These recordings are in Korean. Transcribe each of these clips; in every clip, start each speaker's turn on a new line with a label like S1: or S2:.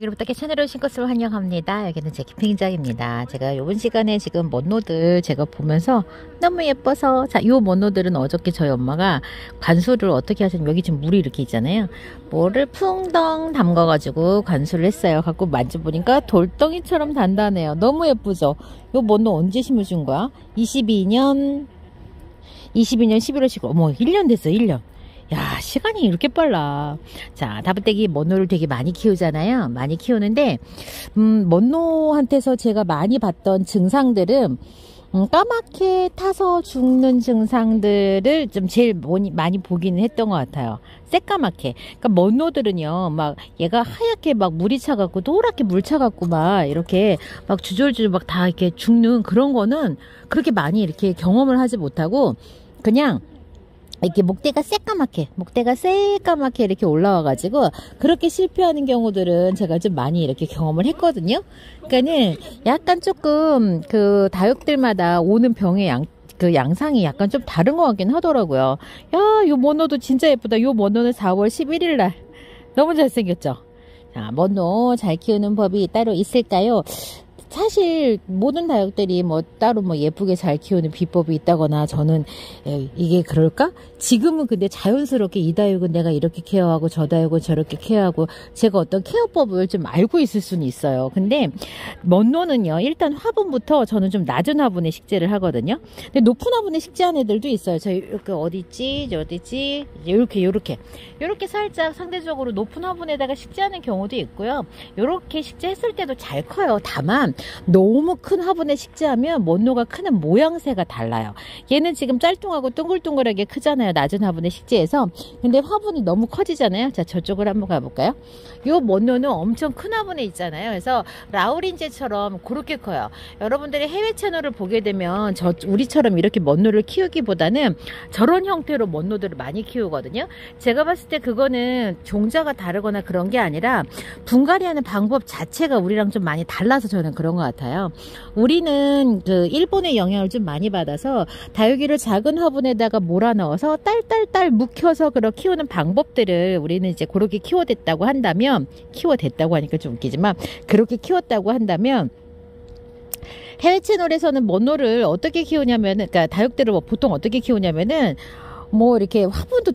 S1: 여러분께 채널에 오신 것을 환영합니다. 여기는 제 김핑장입니다. 제가 이번 시간에 지금 먼노들 제가 보면서 너무 예뻐서, 자, 요 먼노들은 어저께 저희 엄마가 관수를 어떻게 하셨냐면, 여기 지금 물이 이렇게 있잖아요. 물을 풍덩 담가가지고 관수를 했어요. 갖고 만져보니까 돌덩이처럼 단단해요. 너무 예쁘죠? 요 먼노 언제 심어준 거야? 22년 11월 10일. 어머, 1년 됐어요. 1년. 야, 시간이 이렇게 빨라. 자, 다부떼기 먼노를 되게 많이 키우잖아요. 많이 키우는데 먼노한테서 제가 많이 봤던 증상들은 까맣게 타서 죽는 증상들을 좀 제일 많이 보기는 했던 것 같아요. 새까맣게. 그러니까 먼노들은요, 막 얘가 하얗게 막 물이 차갖고 노랗게 물 차갖고 막 이렇게 막 주절주절 막 다 이렇게 죽는 그런 거는 그렇게 많이 이렇게 경험을 하지 못하고, 그냥 이렇게 목대가 새까맣게 이렇게 올라와가지고 그렇게 실패하는 경우들은 제가 좀 많이 이렇게 경험을 했거든요. 그러니까는 약간 조금 그 다육들마다 오는 병의 양상이 약간 좀 다른 것 같긴 하더라고요. 야, 요 먼노도 진짜 예쁘다. 요 먼노는 4월 11일 날 너무 잘생겼죠. 자, 먼노 잘 키우는 법이 따로 있을까요? 사실 모든 다육들이 뭐 따로 뭐 예쁘게 잘 키우는 비법이 있다거나, 저는 이게 그럴까? 지금은 근데 자연스럽게 이 다육은 내가 이렇게 케어하고 저 다육은 저렇게 케어하고 제가 어떤 케어법을 좀 알고 있을 수는 있어요. 근데 먼노는요, 일단 화분부터 저는 좀 낮은 화분에 식재를 하거든요. 근데 높은 화분에 식재한 애들도 있어요. 저 이렇게 어디 있지? 요렇게 살짝 상대적으로 높은 화분에다가 식재하는 경우도 있고요. 요렇게 식재했을 때도 잘 커요. 다만 너무 큰 화분에 식재하면 먼노가 크는 모양새가 달라요. 얘는 지금 짤뚱하고 둥글둥글하게 크잖아요. 낮은 화분에 식재해서. 근데 화분이 너무 커지잖아요. 자, 저쪽으로 한번 가볼까요? 요 먼노는 엄청 큰 화분에 있잖아요. 그래서 라우린제처럼 그렇게 커요. 여러분들이 해외 채널을 보게 되면 우리처럼 이렇게 먼노를 키우기보다는 저런 형태로 먼노들을 많이 키우거든요. 제가 봤을 때 그거는 종자가 다르거나 그런 게 아니라 분갈이하는 방법 자체가 우리랑 좀 많이 달라서 저는 그런 것 같아요. 우리는 그 일본의 영향을 좀 많이 받아서 다육이를 작은 화분에다가 몰아넣어서 딸딸딸 묵혀서 그렇게 키우는 방법들을 우리는 이제 그렇게 키워댔다고 한다면, 키워댔다고 하니까 좀 웃기지만 그렇게 키웠다고 한다면, 해외 채널에서는 먼노를 어떻게 키우냐면은, 그러니까 다육들을 뭐 보통 어떻게 키우냐면은 뭐 이렇게 화분도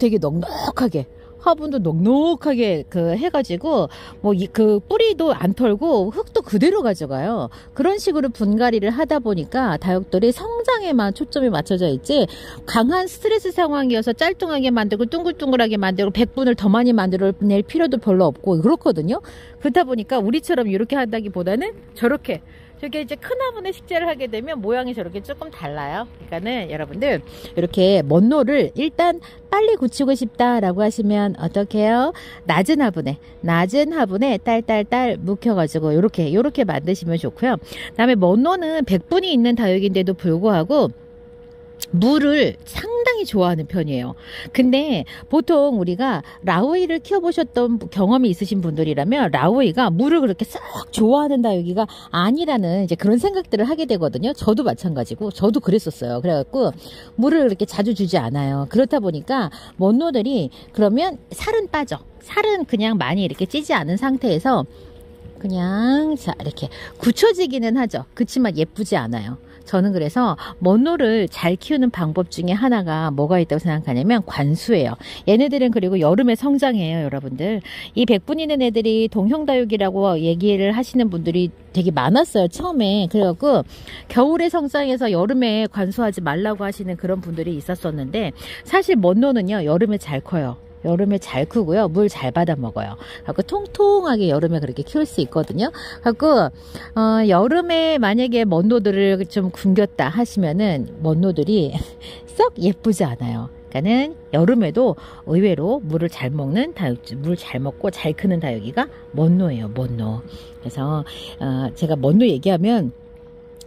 S1: 넉넉하게 그 해가지고 뭐 그 뿌리도 안 털고 흙도 그대로 가져가요. 그런 식으로 분갈이를 하다 보니까 다육들이 성장에만 초점이 맞춰져 있지, 강한 스트레스 상황이어서 짤뚱하게 만들고 둥글둥글하게 만들고 100분을 더 많이 만들어낼 필요도 별로 없고 그렇거든요. 그렇다 보니까 우리처럼 이렇게 한다기보다는 저렇게 이제 큰 화분에 식재를 하게 되면 모양이 저렇게 조금 달라요. 그러니까는 여러분들 이렇게 먼노를 일단 빨리 굳히고 싶다라고 하시면 어떻게 해요? 낮은 화분에 딸딸딸 묵혀가지고 요렇게 만드시면 좋고요. 그다음에 먼노는 100분이 있는 다육인데도 불구하고 물을 상당히 좋아하는 편이에요. 근데 보통 우리가 라우이를 키워보셨던 경험이 있으신 분들이라면 라우이가 물을 그렇게 썩 좋아하는 다육이가 아니라는 이제 그런 생각들을 하게 되거든요. 저도 마찬가지고, 저도 그랬었어요. 그래갖고 물을 그렇게 자주 주지 않아요. 그렇다 보니까 먼노들이 그러면 살은 빠져. 살은 그냥 많이 이렇게 찌지 않은 상태에서 그냥 자 이렇게 굳혀지기는 하죠. 그치만 예쁘지 않아요. 저는 그래서 먼노를 잘 키우는 방법 중에 하나가 뭐가 있다고 생각하냐면 관수예요. 얘네들은 그리고 여름에 성장해요, 여러분들. 이 100분 있는 애들이 동형다육이라고 얘기를 하시는 분들이 되게 많았어요, 처음에. 그래갖고 겨울에 성장해서 여름에 관수하지 말라고 하시는 그런 분들이 있었었는데, 사실 먼노는요, 여름에 잘 커요. 여름에 잘 크고요. 물 잘 받아 먹어요. 그래서 통통하게 여름에 그렇게 키울 수 있거든요. 그래서 여름에 만약에 먼노들을 좀 굶겼다 하시면은 먼노들이 썩 예쁘지 않아요. 그러니까는 여름에도 의외로 물을 잘 먹는 다육지, 물 잘 먹고 잘 크는 다육이가 먼노예요, 먼노. 그래서 제가 먼노 얘기하면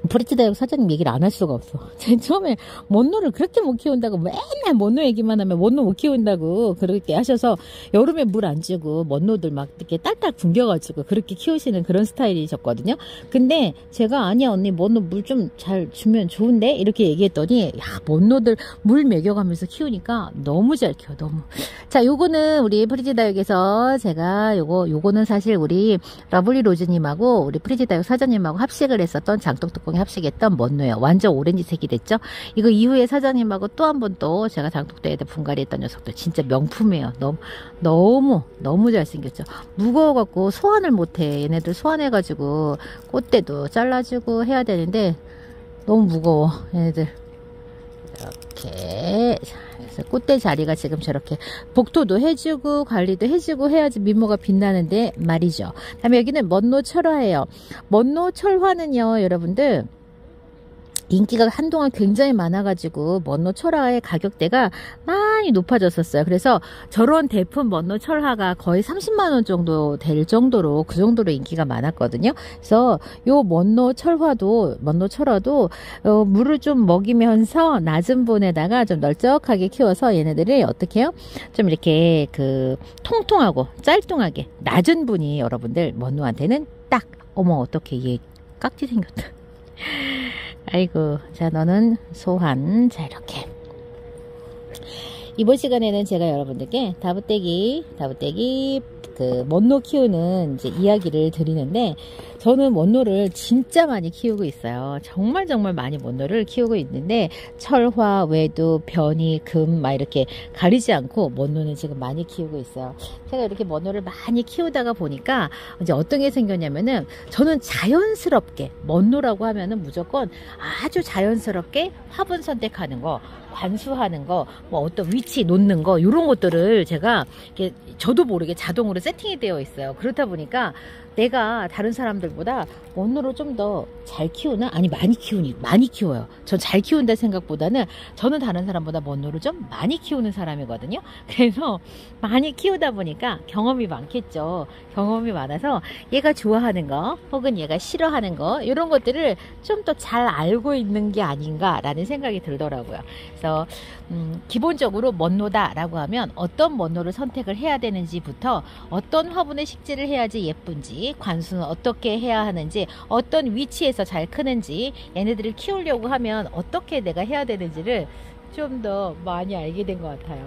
S1: 프리티다육 사장님 얘기를 안 할 수가 없어. 제가 처음에 원노를 그렇게 못 키운다고 맨날 원노 얘기만 하면 원노 못 키운다고 그렇게 하셔서 여름에 물 안 주고 원노들 막 이렇게 딸딸 굶겨가지고 그렇게 키우시는 그런 스타일이셨거든요. 근데 제가 아니야 언니 원노 물 좀 잘 주면 좋은데 이렇게 얘기했더니 야 원노들 물 먹여가면서 키우니까 너무 잘 키워 너무. 자 요거는 우리 프리티다육에서 제가 요거는 사실 우리 러블리 로즈님하고 우리 프리티다육 사장님하고 합식을 했었던 장독뚜껑에 합식했던 원노예요. 완전 오렌지색이 됐죠. 이거 이후에 사장님하고 또 한 번 또 제가 장독대에다 분갈이 했던 녀석도 진짜 명품이에요. 너무 잘생겼죠. 무거워갖고 소환을 못해. 얘네들 소환해가지고 꽃대도 잘라주고 해야 되는데 너무 무거워 얘네들. 이렇게 그래서 꽃대 자리가 지금 저렇게 복토도 해주고 관리도 해주고 해야지 민모가 빛나는데 말이죠. 다음에 여기는 먼노 철화예요. 먼노 철화는요 여러분들 인기가 한동안 굉장히 많아가지고 먼노 철화의 가격대가 많이 높아졌었어요. 그래서 저런 대품 먼노 철화가 거의 30만원 정도 될 정도로 그 정도로 인기가 많았거든요. 그래서 요 먼노 철화도 물을 좀 먹이면서 낮은 분에다가 좀 널쩍하게 키워서 얘네들을 어떻게 해요? 좀 이렇게 그 통통하고 짤뚱하게 낮은 분이 여러분들 먼노한테는 딱 어머 어떻게 얘 깍지 생겼다. 아이고 자 너는 소환. 자 이렇게 이번 시간에는 제가 여러분들께 다부떼기 그 먼노 키우는 이제 이야기를 드리는데 저는 먼노를 진짜 많이 키우고 있어요. 정말 많이 먼노를 키우고 있는데 철화, 외두, 변이, 금 막 이렇게 가리지 않고 먼노는 지금 많이 키우고 있어요. 제가 이렇게 먼노를 많이 키우다가 보니까 이제 어떤 게 생겼냐면은 저는 자연스럽게 먼노라고 하면은 무조건 아주 자연스럽게 화분 선택하는 거, 관수하는 거, 뭐 어떤 위치 놓는 거 이런 것들을 제가 이렇게 저도 모르게 자동으로 세팅이 되어 있어요. 그렇다 보니까 내가 다른 사람들보다 먼노를 좀 더 잘 키우나? 아니 많이 키워요. 전 잘 키운다 생각보다는 저는 다른 사람보다 먼노를 좀 많이 키우는 사람이거든요. 그래서 많이 키우다 보니까 경험이 많겠죠. 경험이 많아서 얘가 좋아하는 거 혹은 얘가 싫어하는 거 이런 것들을 좀 더 잘 알고 있는 게 아닌가라는 생각이 들더라고요. 그래서 기본적으로 먼노다 라고 하면 어떤 먼노를 선택을 해야 되는지부터 어떤 화분에 식재를 해야지 예쁜지, 관수는 어떻게 해야 하는지, 어떤 위치에서 잘 크는지, 얘네들을 키우려고 하면 어떻게 내가 해야 되는지를 좀 더 많이 알게 된 것 같아요.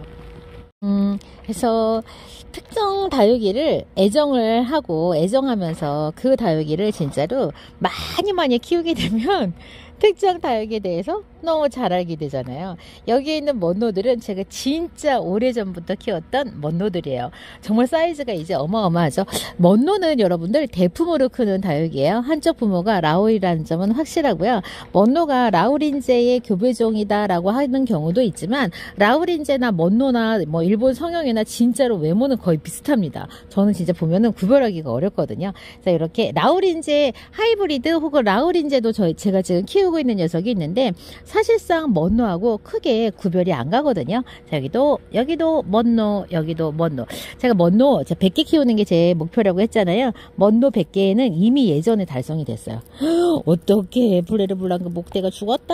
S1: 그래서 특정 다육이를 애정을 하고 애정하면서 그 다육이를 진짜로 많이 키우게 되면 특정 다육에 대해서 너무 잘 알게 되잖아요. 여기에 있는 먼노들은 제가 진짜 오래전부터 키웠던 먼노들이에요. 정말 사이즈가 이제 어마어마하죠. 먼노는 여러분들 대품으로 크는 다육이에요. 한쪽 부모가 라울이라는 점은 확실하고요. 먼노가 라울인제의 교배종이다 라고 하는 경우도 있지만 라울인제나 먼노나 뭐 일본 성형이나 진짜로 외모는 거의 비슷합니다. 저는 진짜 보면은 구별하기가 어렵거든요. 그래서 이렇게 라울인제 하이브리드 혹은 라울인제도 제가 지금 키우고 있는 녀석이 있는데 사실상 먼노하고 크게 구별이 안 가거든요. 자, 여기도 먼노, 여기도 먼노. 제가 먼노 100개 키우는 게 제 목표라고 했잖아요. 먼노 100개는 이미 예전에 달성이 됐어요. 어떻게 블레르 블랑크 목대가 죽었다.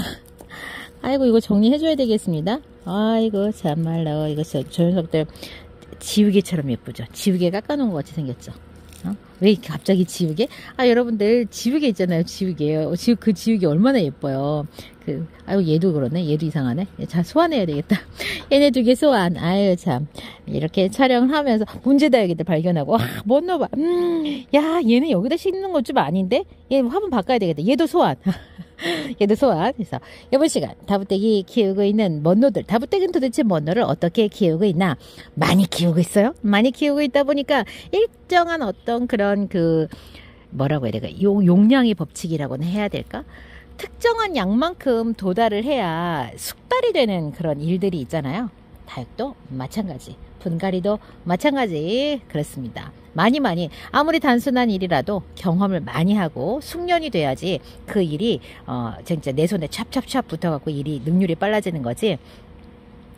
S1: 아이고 이거 정리해줘야 되겠습니다. 아이고 참말로 이거 저 녀석들 지우개처럼 예쁘죠. 지우개 깎아놓은 것 같이 생겼죠. 왜 이렇게 갑자기 지우개? 아 여러분들 지우개 있잖아요. 지우개요. 그 지우개 얼마나 예뻐요. 아유 얘도 그러네. 얘도 이상하네. 자 소환해야 되겠다. 얘네 두 개 소환. 아유 참 이렇게 촬영을 하면서 문제다육이들 발견하고 먼노 봐. 야 얘는 여기다 씻는 것 좀 아닌데? 얘 화분 바꿔야 되겠다. 얘도 소환. 얘도 소환. 그래서 이번 시간 다부떼기 키우고 있는 먼노들. 다부떼기는 도대체 먼노를 어떻게 키우고 있나? 많이 키우고 있어요. 많이 키우고 있다 보니까 일정한 어떤 그런 뭐라고 해야 될까? 용량의 법칙이라고는 해야 될까? 특정한 양만큼 도달을 해야 숙달이 되는 그런 일들이 있잖아요. 다육도 마찬가지, 분갈이도 마찬가지. 그렇습니다. 많이 아무리 단순한 일이라도 경험을 많이 하고 숙련이 돼야지 그 일이 진짜 내 손에 찹찹찹 붙어갖고 일이 능률이 빨라지는 거지.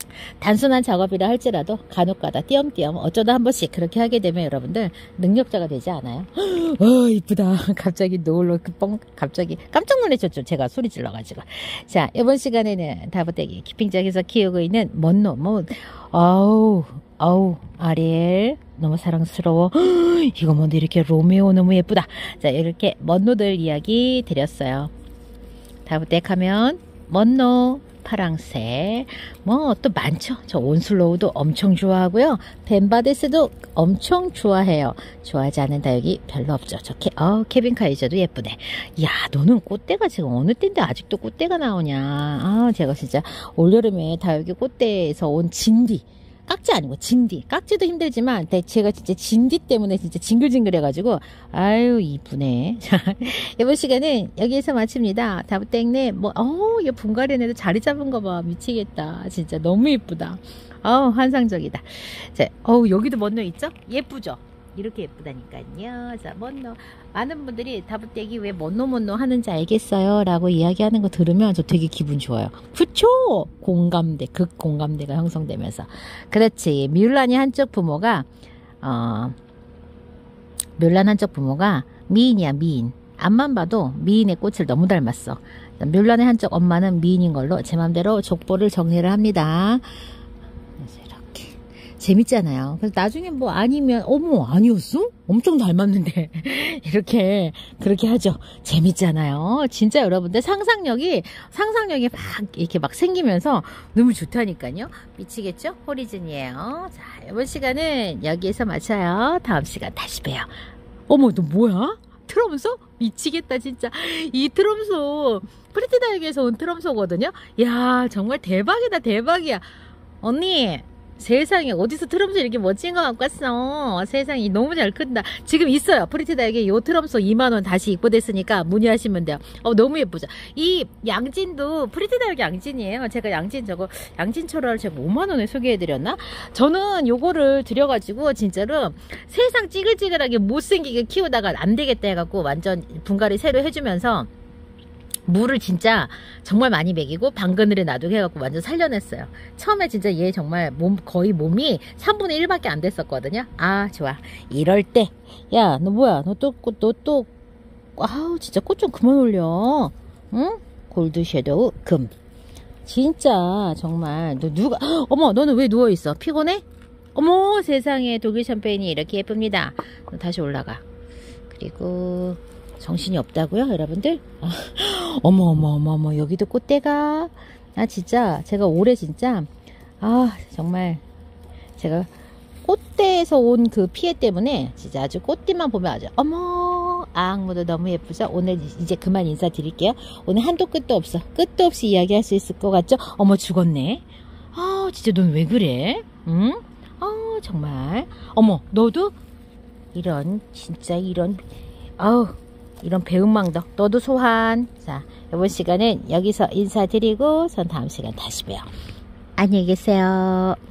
S1: 단순한 작업이라 할지라도 간혹가다 띄엄띄엄 어쩌다 한 번씩 그렇게 하게 되면 여러분들 능력자가 되지 않아요? 이쁘다. 갑자기 노을로 갑자기 깜짝 놀라셨죠? 제가 소리 질러가지고. 자, 이번 시간에는 다부떼기 키핑장에서 키우고 있는 먼노. 아우 아리엘 너무 사랑스러워. 이거 뭔데 이렇게 로메오 너무 예쁘다. 자, 이렇게 먼노들 이야기 드렸어요. 다부떼기 하면 먼노 파랑색 뭐 또 많죠. 저 온슬로우도 엄청 좋아하고요. 벤바데스도 엄청 좋아해요. 좋아하지 않는 다육이 별로 없죠. 저 케빈 카이저도 예쁘네. 야, 너는 꽃대가 지금 어느 때인데 아직도 꽃대가 나오냐. 제가 진짜 올여름에 다육이 꽃대에서 온 진디, 깍지 아니고 진디. 깍지도 힘들지만 제가 진짜 진디 때문에 진짜 징글징글해가지고 아유 이쁘네. 자, 이번 시간은 여기에서 마칩니다. 다부땡네 이 분갈이네도 자리 잡은 거 봐. 미치겠다. 진짜 너무 이쁘다. 환상적이다. 자, 여기도 먼노 있죠? 예쁘죠? 이렇게 예쁘다니까요. 자, 먼노. 많은 분들이 다부떼기 왜 먼노 하는지 알겠어요? 라고 이야기하는 거 들으면 저 되게 기분 좋아요. 그쵸? 공감대, 극공감대가 형성되면서. 그렇지. 뮬란이 한쪽 부모가, 뮬란 한쪽 부모가 미인이야, 미인. 앞만 봐도 미인의 꽃을 너무 닮았어. 뮬란의 한쪽 엄마는 미인인 걸로 제 맘대로 족보를 정리를 합니다. 재밌잖아요. 그래서 나중에 뭐 아니면 아니었어? 엄청 닮았는데 그렇게 하죠. 재밌잖아요. 진짜 여러분들 상상력이 막 이렇게 막 생기면서 너무 좋다니까요. 미치겠죠? 호리즌이에요. 자, 이번 시간은 여기에서 마쳐요. 다음 시간 다시 봬요. 너 뭐야? 트럼소? 미치겠다 진짜. 이 트럼소 프리티다육에서 온 트럼소거든요. 야, 정말 대박이야. 언니, 세상에 어디서 트럼소 이렇게 멋진 거 갖고 왔어. 세상에 너무 잘 큰다. 지금 있어요. 프리티다육에 요 트럼소 2만원 다시 입고됐으니까 문의하시면 돼요. 너무 예쁘죠. 이 양진도 프리티다육 양진이에요. 제가 양진초라를 제가 5만원에 소개해드렸나? 저는 요거를 드려가지고 진짜로 세상 찌글찌글하게 못생기게 키우다가 안 되겠다 해갖고 완전 분갈이 새로 해주면서 물을 진짜 정말 많이 먹이고 방그늘에 놔두게 해갖고 완전 살려냈어요. 처음에 진짜 얘 정말 거의 몸이 3분의 1밖에 안 됐었거든요. 좋아. 이럴 때 야, 너 뭐야? 너 또 진짜 꽃 좀 그만 올려. 응? 골드 섀도우 금. 진짜 정말 너는 왜 누워있어? 피곤해? 세상에 독일 샴페인이 이렇게 예쁩니다. 다시 올라가. 그리고 정신이 없다고요, 여러분들? 어머, 여기도 꽃대가. 진짜, 제가 올해 진짜, 정말, 제가 꽃대에서 온 그 피해 때문에, 진짜 아주 꽃띠만 보면 아주, 앙무도 너무 예쁘죠? 오늘 이제 그만 인사드릴게요. 오늘 한도 끝도 없어. 끝도 없이 이야기할 수 있을 것 같죠? 죽었네. 진짜 넌 왜 그래? 응? 정말. 너도? 진짜 이런 배은망덕 너도 소환. 자, 이번 시간은 여기서 인사드리고 전 다음 시간 다시 봬요. 안녕히 계세요.